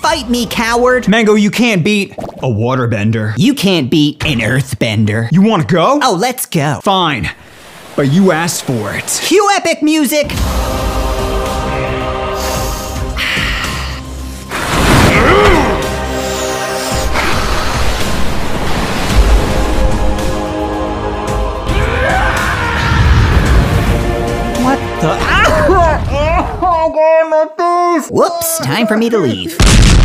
fight me, coward. Mango, you can't beat a waterbender. You can't beat an earthbender. You wanna go? Oh, let's go. Fine, but you asked for it. Cue epic music. What the? Oh, God, my face! Whoops, time for me to leave.